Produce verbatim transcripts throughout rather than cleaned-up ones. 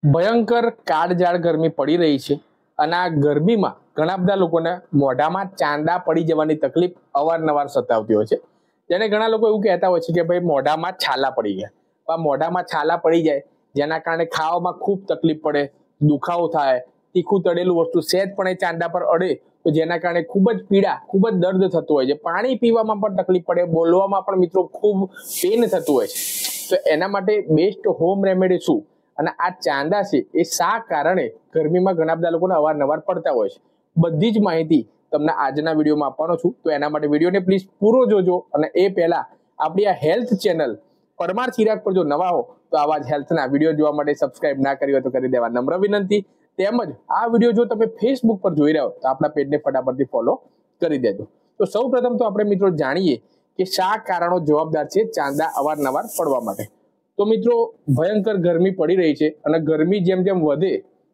ભયંકર કાળઝાળ ગરમી પડી રહી છે અને આ ગરમીમાં ઘણા બધા લોકોને મોઢામાં ચાંદા પડી જવાની તકલીફ અવારનવાર સતાવતી હોય છે. જેને ઘણા લોકો એવું કહેતા હોય છે કે ભાઈ મોઢામાં છાલા પડી ગયા. આ મોઢામાં છાલા પડી જાય જેના કારણે ખાવામાં ખૂબ તકલીફ પડે, દુખાવો થાય, તીખું તળેલું વસ્તુ સહેજ પણ એ ચાંદા પર અડે તો જેના કારણે ખૂબ જ પીડા, ખૂબ જ દર્દ થતું હોય છે. પાણી પીવામાં પણ તકલીફ પડે, બોલવામાં પણ મિત્રો ખૂબ પેન થતું હોય છે. તો એના માટે બેસ્ટ હોમ રેમેડી શું અને આ ચાંદા છે એ શા કારણે ગરમીમાં ઘણા બધા લોકોને અવારનવાર પડતા હોય છે, બધી જ માહિતી તમને આજના વિડીયોમાં આપવાનો છું. તો એના માટે વિડીયોને પ્લીઝ પૂરો જોજો. અને એ પહેલા આપણી આ હેલ્થ ચેનલ પરમાર ચિરાગ પર જો નવા હો તો આવા જ હેલ્થના વિડીયો જોવા માટે સબસ્ક્રાઇબ ના કરી હોય તો કરી દેવા નમ્ર વિનંતી. તેમજ આ વિડીયો જો તમે ફેસબુક પર જોઈ રહ્યા હો તો આપણા પેજને ફટાફટથી ફોલો કરી દેજો. તો સૌ પ્રથમ તો આપણે મિત્રો જાણીએ કે શા કારણો જવાબદાર છે ચાંદા અવારનવાર પડવા માટે. તો મિત્રો ભયંકર ગરમી પડી રહી છે અને ગરમી જેમ જેમ વધે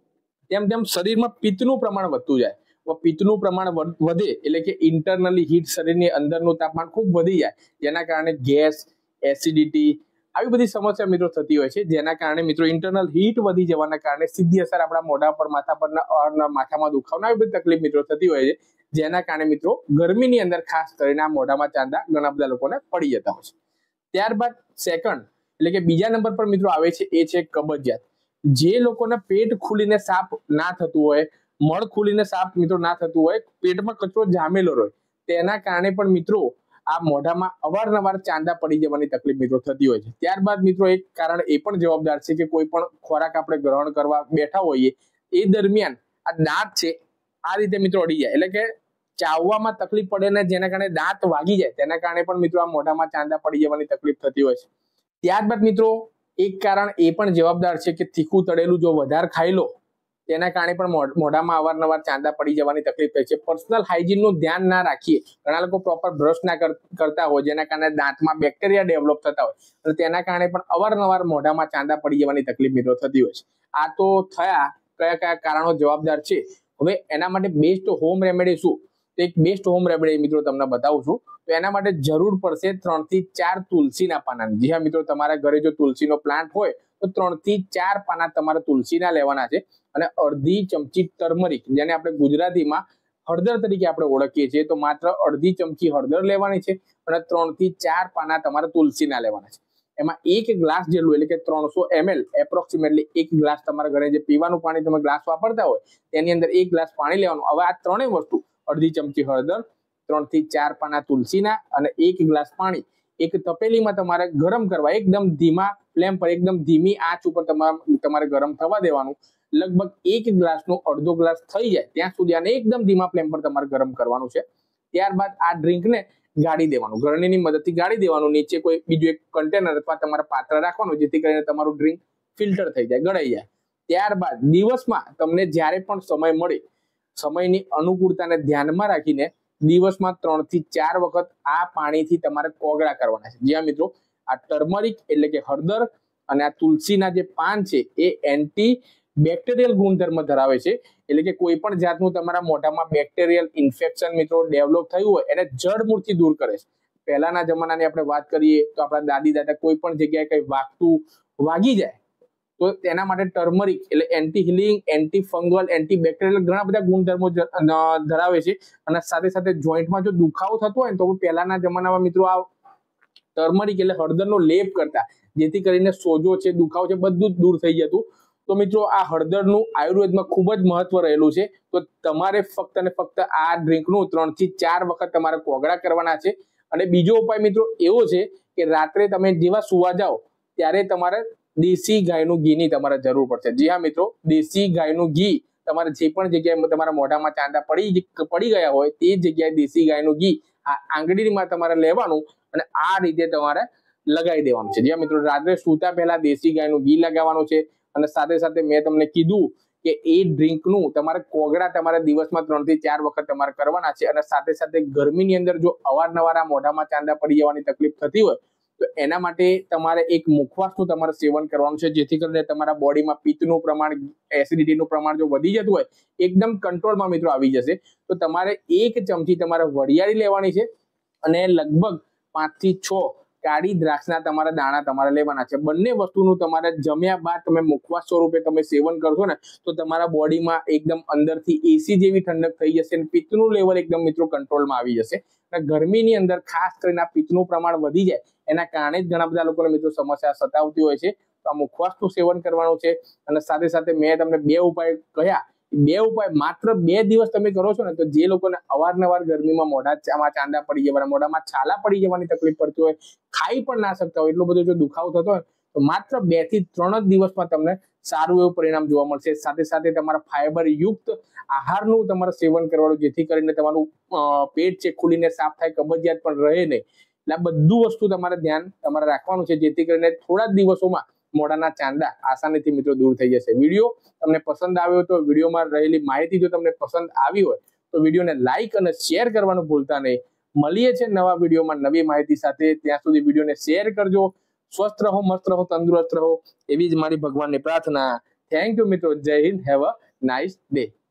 તેમ તેમ શરીરમાં પિત્તનું પ્રમાણ વધતું જાય. પિત્તનું પ્રમાણ વધે એટલે કે ઇન્ટરનલી હીટ, શરીરની અંદરનું તાપમાન ખૂબ વધી જાય જેના કારણે ગેસ, એસિડિટી આવી બધી સમસ્યા મિત્રો થતી હોય છે. જેના કારણે મિત્રો ઇન્ટરનલ હીટ વધી જવાના કારણે સીધી અસર આપણા મોઢા પર, માથા પરના માથામાં દુખાવા આવી બધી તકલીફ મિત્રો થતી હોય છે. જેના કારણે મિત્રો ગરમીની અંદર ખાસ કરીને આ મોઢામાં ચાંદા ઘણા બધા લોકોને પડી જતા હોય છે. ત્યારબાદ સેકન્ડ એટલે કે બીજા નંબર પર મિત્રો આવે છે એ છે કબજિયાત. જે લોકોને પેટ ખુલીને સાફ ના થતું હોય, મળ ખુલીને સાફ મિત્રો ના થતું હોય, પેટમાં કચરો જામેલો હોય, તેના કારણે પણ મિત્રો આ મોઢામાં અવારનવાર ચાંદા પડી જવાની તકલીફ મિત્રો થતી હોય છે. ત્યારબાદ મિત્રો એક કારણ એ પણ જવાબદાર છે કે કોઈ પણ ખોરાક આપણે ગ્રહણ કરવા બેઠા હોઈએ એ દરમિયાન આ દાંત છે આ રીતે મિત્રો અડી જાય, એટલે કે ચાવવામાં તકલીફ પડે ને જેના કારણે દાંત વાગી જાય તેના કારણે પણ મિત્રો આ મોઢામાં ચાંદા પડી જવાની તકલીફ થતી હોય છે. ત્યારબાદ મિત્રો એક કારણ એ પણ જવાબદાર છે કે તીખું તળેલું જો વધારે ખાઈ લો તેના કારણે પણ મોઢામાં અવારનવાર ચાંદા પડી જવાની તકલીફ થાય છે. પર્સનલ હાઇજીનનું ધ્યાન ના રાખીએ, ઘણા લોકો પ્રોપર બ્રશ ના કરતા હોય જેના કારણે દાંતમાં બેક્ટેરિયા ડેવલપ થતા હોય અને તેના કારણે પણ અવારનવાર મોઢામાં ચાંદા પડી જવાની તકલીફ મિત્રો થતી હોય છે. આ તો થયા કયા કયા કારણો જવાબદાર છે. હવે એના માટે બેસ્ટ હોમ રેમેડી શું, એક બેસ્ટ હોમ રેમેડી મિત્રો તમને બતાવું છું. તો એના માટે જરૂર પડશે ત્રણ થી ચાર તુલસીના પાનાની. જી હા મિત્રો, તમારા ઘરે જો તુલસીનો પ્લાન્ટ હોય તો ત્રણ થી ચાર પાના તમારે તુલસીના લેવાના છે અને અડધી ચમચી ટર્મરિક, જેને આપણે ગુજરાતીમાં હળદર તરીકે આપણે ઓળખીએ છીએ, તો માત્ર અડધી ચમચી હળદર લેવાની છે અને ત્રણ થી ચાર પાના તમારે તુલસીના લેવાના છે. એમાં એક ગ્લાસ જેટલું એટલે કે ત્રણસો એમએલ એપ્રોક્સિમેટલી એક ગ્લાસ તમારા ઘરે જે પીવાનું પાણી તમે ગ્લાસ વાપરતા હોય તેની અંદર એક ગ્લાસ પાણી લેવાનું. હવે આ ત્રણેય વસ્તુ અડધી ચમચી હળદર, ત્રણ થી ચાર પાના તુલસીના અને એક ગ્લાસ પાણી એક તપેલીમાં તમારે ગરમ કરવા, એકદમ ધીમા ફ્લેમ પર, એકદમ ધીમી આંચ ઉપર તમારે ગરમ થવા દેવાનું. લગભગ એક ગ્લાસનો અડધો ગ્લાસ થઈ જાય ત્યાં સુધી આને એકદમ ધીમા ફ્લેમ પર તમારે ગરમ કરવાનું છે. ત્યારબાદ આ ડ્રિંકને ગાળી દેવાનું, ગળણીની મદદથી ગાળી દેવાનું. નીચે કોઈ બીજું એક કન્ટેનર અથવા તમારા પાત્ર રાખવાનું જેથી કરીને તમારું ડ્રિંક ફિલ્ટર થઈ જાય, ગળાઈ જાય. ત્યારબાદ દિવસમાં તમને જ્યારે પણ સમય મળે, સમયની અનુકૂળતાને ધ્યાનમાં રાખીને દિવસમાં ત્રણ થી ચાર વખત આ પાણીથી તમારે કોગળા કરવાના છે. જ્યાં મિત્રો આ ટર્મરિક એટલે કે હળદર અને આ તુલસીના જે પાન છે એ એન્ટી બેક્ટેરિયલ ગુણધર્મ ધરાવે છે, એટલે કે કોઈ પણ જાતનું તમારા મોઢામાં બેક્ટેરિયલ ઇન્ફેક્શન મિત્રો ડેવલપ થયું હોય એને જડમૂળથી દૂર કરે છે. પહેલાના જમાનાની આપણે વાત કરીએ તો આપણા દાદી દાદા કોઈ પણ જગ્યાએ કઈ વાગતું વાગી જાય તો તેના માટે ટર્મરિક એટલે anti healing, anti fungal, anti bacterial ઘણા બધા ગુણધર્મો ધરાવે છે. અને સાથે સાથે જોઈન્ટમાં જો દુખાવો થતો હોય તો પહેલાના જમાનામાં મિત્રો આ ટર્મરિક એટલે હળદરનો લેપ કરતા જેથી કરીને સોજો છે, દુખાવો છે, બધું જ દૂર થઈ જતું. તો મિત્રો આ હળદરનું આયુર્વેદમાં ખૂબ જ મહત્વ રહેલું છે. તો તમારે ફક્ત અને ફક્ત આ ડ્રિંકનું ત્રણ થી ચાર વખત તમારે કોગળા કરવાના છે. અને બીજો ઉપાય મિત્રો એવો છે કે રાત્રે તમે જેવા સુવા જાઓ ત્યારે તમારે દેશી ગાયનું ઘીની તમારે જરૂર પડશે. જી હા મિત્રો, દેશી ગાયનું ઘી તમારે જે પણ જગ્યાએ તમારા મોઢામાં ચાંદા પડી પડી ગયા હોય તે જગ્યાએ દેશી ગાયનું ઘી આ આંગળીમાં તમારે લેવાનું અને આ રીતે તમારે લગાવી દેવાનું છે. જી હા મિત્રો, રાત્રે સૂતા પહેલા દેશી ગાયનું ઘી લગાવવાનું છે. અને સાથે સાથે મેં તમને કીધું કે એ ડ્રિંકનું તમારે કોગળા તમારે દિવસમાં ત્રણ થી ચાર વખત તમારે કરવાના છે. અને સાથે સાથે ગરમીની અંદર જો અવારનવાર આ મોઢામાં ચાંદા પડી જવાની તકલીફ થતી હોય તો એના માટે તમારે એક મુખવાસનું તમારે સેવન કરવાનું છે જેથી કરીને તમારા બોડીમાં પિત્તનું પ્રમાણ, એસિડિટીનું પ્રમાણ જો વધી જતું હોય એકદમ કંટ્રોલમાં મિત્રો આવી જશે. તો તમારે એક ચમચી તમારે વરિયાળી લેવાની છે અને લગભગ પાંચ થી છ કાળી દ્રાક્ષના તમારા દાણા તમારે લેવાના છે. બંને વસ્તુનું તમારે જમ્યા બાદ તમે મુખવાસ સ્વરૂપે તમે સેવન કરશો ને તો તમારા બોડીમાં એકદમ અંદરથી એસી જેવી ઠંડક થઈ જશે અને પિત્તનું લેવલ એકદમ મિત્રો કંટ્રોલમાં આવી જશે. અને ગરમીની અંદર ખાસ કરીને આ પિત્તનું પ્રમાણ વધી જાય એના કારણે જ ઘણા બધા લોકોને મિત્રો સમસ્યા સતાવતી હોય છે. તો આ મુખવાસનું સેવન કરવાનું છે. અને સાથે સાથે મેં તમને બે ઉપાય કહ્યા, બે ઉપાય માત્ર બે દિવસ તમે કરો છો ને તો જે લોકોને અવારનવાર ગરમીમાં મોઢામાં ચાંદા પડી જવાના, મોઢામાં છાલા પડી જવાની તકલીફ પડતી હોય, ખાઈ પણ ના શકતા હોય, એટલો બધો જો દુખાવો થતો હોય તો માત્ર બે થી ત્રણ જ દિવસમાં તમને સારું એવું પરિણામ જોવા મળશે. સાથે સાથે તમારા ફાઈબર યુક્ત આહારનું તમારે સેવન કરવાનું, જેથી કરીને તમારું પેટ છે ખુલીને સાફ થાય, કબજિયાત પણ રહે નહીં. એટલે આ બધું વસ્તુ તમારે ધ્યાન તમારે રાખવાનું છે, જેથી કરીને થોડા જ દિવસોમાં મોઢાના ચાંદા આસાનીથી મિત્રો દૂર થઈ જશે. વિડીયો તમને પસંદ આવ્યો તો વિડીયોમાં રહેલી માહિતી જો તમને પસંદ આવી હોય તો વિડીયોને લાઈક અને શેર કરવાનું ભૂલતા નહીં. મળીએ છે નવા વિડીયોમાં નવી માહિતી સાથે. ત્યાં સુધી વિડીયોને શેર કરજો. સ્વસ્થ રહો, મસ્ત રહો, તંદુરસ્ત રહો એવી જ મારી ભગવાનની પ્રાર્થના. થેન્ક યુ મિત્રો. Jai Hind. Have a nice day.